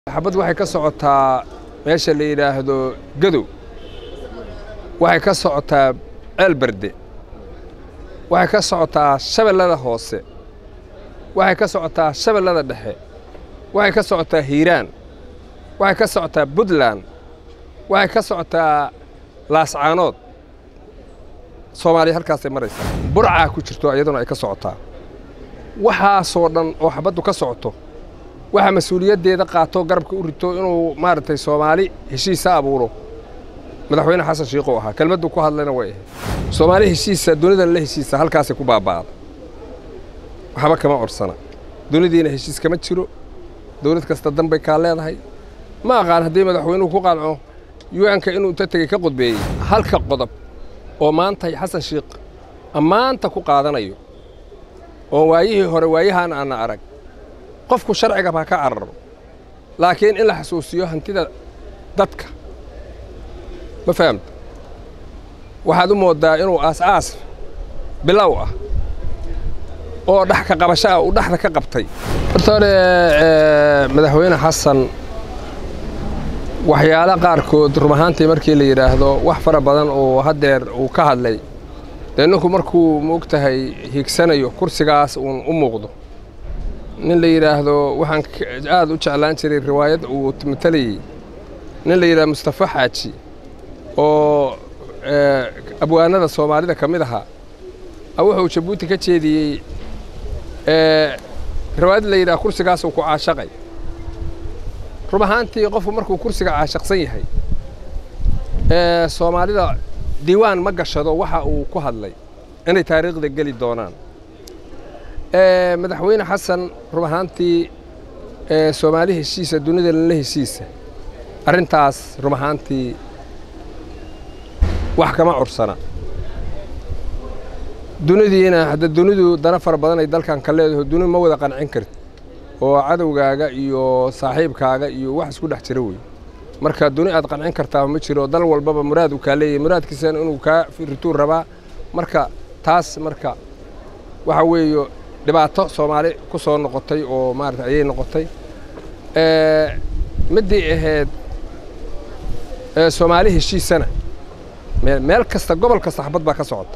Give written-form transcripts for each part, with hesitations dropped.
xabad waxay ka socotaa meesha la yiraahdo gadow waxay ka socotaa Elberde waxay ka socotaa Shabeellada Hoose waxay ka socotaa Shabeellada Dhexe waxay ka socotaa Hiiraan waxay ka socotaa Puntland waxay ka socotaa Laascaanood Soomaaliya halkaas ay maraysaa burca ku jirto iyaduna ay ka socotaa waxa soo dhan oo xabadu ka socoto waxa mas'uuliyadeeda qaato garabka u rito inuu maartay Soomaali heshiis abuuro madaxweyne Xasan Sheikh oo ahaa kelmadu ku hadlayna way Soomaali heshiis dunida la heshiis halkaas ku baabaad waxba kama orsana dunidiina heshiis kama jiro dawlad kasta danbay ka leedahay ma aqaan hadii madaxweynuhu ku qanco UN-ka inuu tatagay ka qodbeeyay halka qodob oo maanta Xasan Sheikh amaanta ku qaadanayo oo waayihii hore waayahan aan arag qofku sharciga ba ka cararo laakiin in la xasuusiyo hantida dadka ma fahamta waxaad u moodaa inuu aas bilow ah oo dhax ka qabashaa u dhaxda ka qabtay horta madaxweyne Xasan waxyaala qaarkood rumahaantii markii la yiraahdo wax fara badan oo hadeer uu ka hadlay deennku markuu moogtahay hiigsanayo kursigaas u muuqdo nin la yiraahdo waxaan aad u jeclaan jiray riwaayad uu matalay nin la yiraahdo Mustafa Xaaji oo abwaanada Soomaalida kamid aha wuxuu Jabuuti ka jeediyay riwaayad la yiraahdo kursigaas uu ku caashaqay rumahaantii qofku markuu kursiga caashaqsan yahay Soomaalida diiwaan ma gashado waxa uu ku hadlay inay taariikhda gali doonaan madaxweyne Xasan rumahaantii Soomaali heshiis dunida la heshiis arintaas rumahaantii wax kama orsana dunidiina hada dunidu dana far badan ay dalkan ka leedahay dunidu ma wada qancin karto oo cadawgaaga iyo saaxiibkaaga iyo wax isku dhex jira way marka dunidu aad qancin kartaa ma jiro dal walbaba muraad uu ka leeyahay muraadkiisa inuu ka firtuu rabaa marka taas marka waxa weeyo dhibaato Soomaali ku soo noqotay oo maartay ayay noqotay midii ahayd Soomaali heshiisana meel kasta gobol kasta xabad ba ka socota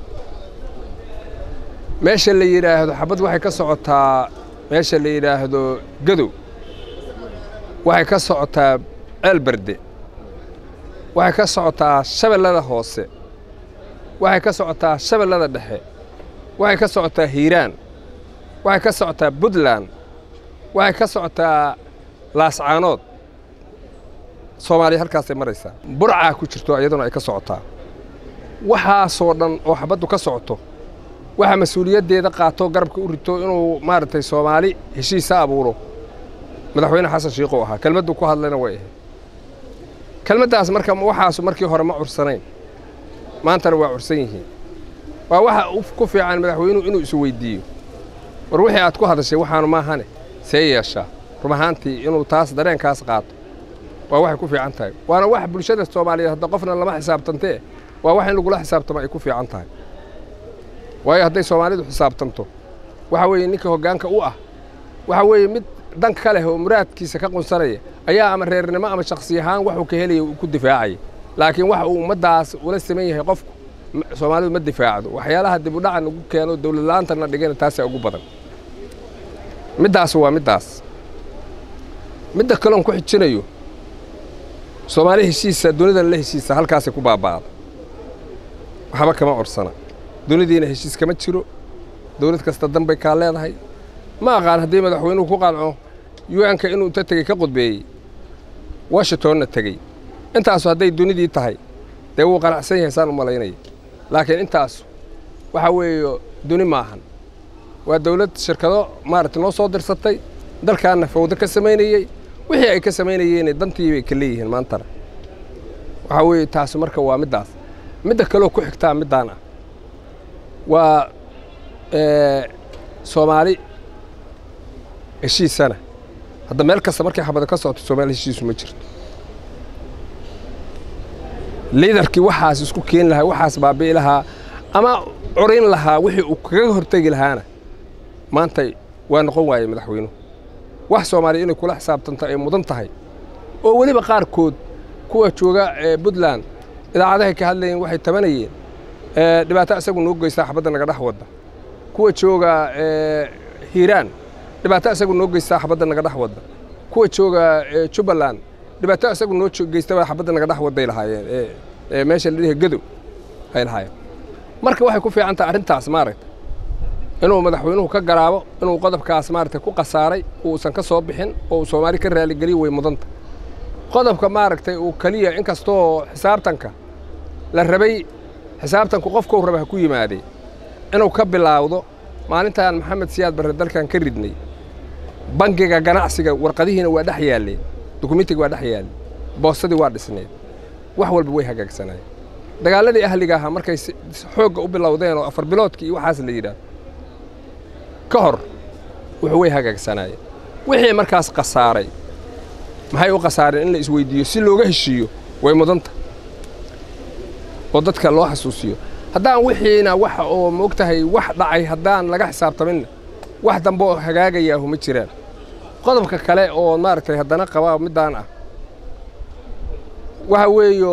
meesha la yiraahdo xabad waxay ka socotaa meesha la yiraahdo gadow waxay ka socotaa Elberde waxay ka socotaa Shabeellada Hoose waxay ka socotaa Shabeellada Dhexe waxay ka socotaa Hiiraan waxay ka socotaa Puntland waxay ka socotaa Laascaanood Soomaaliya halkaas ay maraysaa burca ku jirto iyaduna ay ka socotaa waxa soo dhan oo xabadu ka socoto waxa mas'uuliyadeeda qaato garabka u rito inuu maartay Soomaali heshiis abuuro madaxweyne Xasan Sheikh oo ahaa kelmadu ku hadlayna way kelmadaas waxaas markii hore ma cursanayn maanta waa cursan yihiin waa waxa ku fiican madaxweynuhu inuu isu weydiiyo war wixii aad ku hadashay waxaan ma ahane seeyasha rumahaantii inuu taas dareenkaas qaato waa wax ku fiican tahay waana wax bulshada Soomaaliyeed hadda qofna lama xisaabtantee waa wax in lagu la xisaabtamo ay ku fiican tahay waayo hadday Soomaalidu xisaabtanto waxa weeye ninka hoggaanka u ah waxa weeye mid dan kale oo muraadkiisa ka qunsanaya ayaa ama reernimo ama shakhsi ahaan wax uu ka helay ku difaacay laakiin wax uu ummadaas ula sameeyay yahay qofku Soomaalidu ma difaacdo waxyaalaha dib u dhac ugu keeno dawlad laantana dhigana taas ugu badan midaas waa midaas midda kale ku xijinayo Soomaali heshiis dunida la heshiis halkaas ku baabaad waxba kama orsana dunidiina heshiis kama jiro dawlad kasta danbay ka leedahay ma aqaan hadii madaxweynuhu ku qanco UN-ka inuu tatagay ka qodbeeyay Washington tagay intaas haday dunidii tahay de uu qanacsan yahay saan u malaynay laakiin intaas waxa weeyo duni maahan waa dawlad shirkado maartay noo soo dirsatay dalkaana fawda ka sameeyay wixii ay ka sameeyeen dantii bay ka leeyihiin maanta waxa weeyo taas marka waa midaas midda kale ku xigtaa midana waa Soomaali heshiisana hadda meel kasta markay xabada ka socoto Soomaali heshiis ma jirto leaderkii waxaas isku keen lahaa waxaas baabi'i lahaa ama curin lahaa wixii uu kaga hortagi lahaana maanta waa noqon waayay madaxweynuhu wax Soomaali inay kula xisaabtanto ay mudan tahay oo waliba qaarkood kuwa jooga Puntland idaacadaha ka hadlayeen waxay tabanayeen dhibaato isagu noo geystay xabadda naga dhex wada kuwa jooga Hiiraan dhibaato isagu noo geystay xabadda naga dhex wada kuwa jooga Jubbaland dhibaato isagu noo geystay xabadda naga dhex waday lahaayeen meesha la dhigay Gadow ay lahaayeen marka waxay ku fiican tahay arintaas maaragtay inuu madaxweynuhu ka garaabo inuu qodobkaas maaragtay ku qasaaray uusan ka soo bixin oo Soomaali ka raali galiyo way mudanta qodobka maaragtay uu kaliya inkastoo xisaabtanka la rabay xisaabtanku qofku raba ku yimaaday inuu ka bilaawdo maalintan Maxamed Siyaad Barre dalkan ka ridnay bangiga ganacsiga warqadihiina waa dhex yaalay dokumentiga waa dhex yaalay boosadii waa dhisneed wax walba way hagaagsanay dagaaladii ahliga ah markay xoog u bilowdeen oo 4 biloodkii waxaas la yiraahdo ka hor wuxuu way hagaagsanay wixii markaas qasaaray maxay u qasaareen in la isweydiiyo si looga heshiiyo way mudanta oo dadka loo xasuusiyo haddaan wixiina waxa oo moogtahay wax dhacay haddaan laga xisaabtamin wax dambe oo hagaagaya huma jiraan qodobka kale oo maaragtay haddana qaba midaan ah waxa weeyo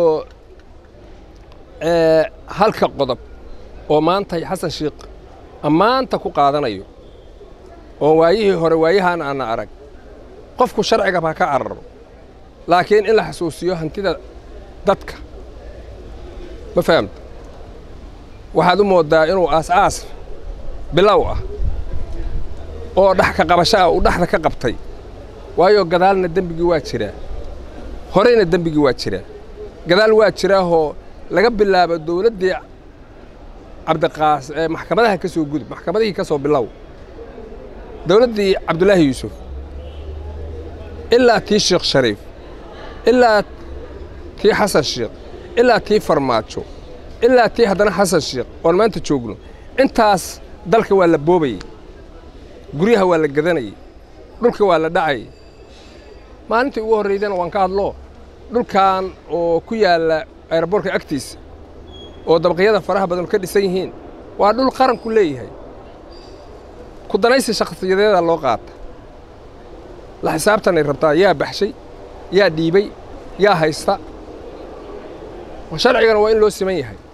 halka qodob oo maanta Xasan Sheekh amaanta ku qaadanayo oo waayihii hore waayahan aan arag qofku sharciga ba ka cararo laakiin in la xasuusiyo hantida dadka ma fahamta waxaad u moodaa inuu aas bilow ah oo dhax ka qabasho u dhaxda ka qabtay waayo gadaalna dambigi waa jira horeyna dambigi waa jira gadaal waa jira oo laga bilaabo dawladda Cabdiqaas maxkamadaha ka soo gudub maxkamadihii ka soo bilow dawladda Cabdullaahi Yuusuf إلا تي شيخ شريف إلا تي حسن شيخ إلا تي فرماتشو إلا تي هدنا حسن شيخ وما أنت تشوقنا أنتاس دلك ولا بوبي قريها ولا جذني دلك ولا داعي ما أنت وريدين وانكاد الله دل كان وكيا الأيربورك أكتيس ودبقية فرها بدل كل سيهين وهذول القرن كليه هاي كنت نايس شخصية ذا اللغات la xisaabtan ay rabtaa yaa baxshay yaa dhiibay yaa haysta sharcigan waa in loo siman yahay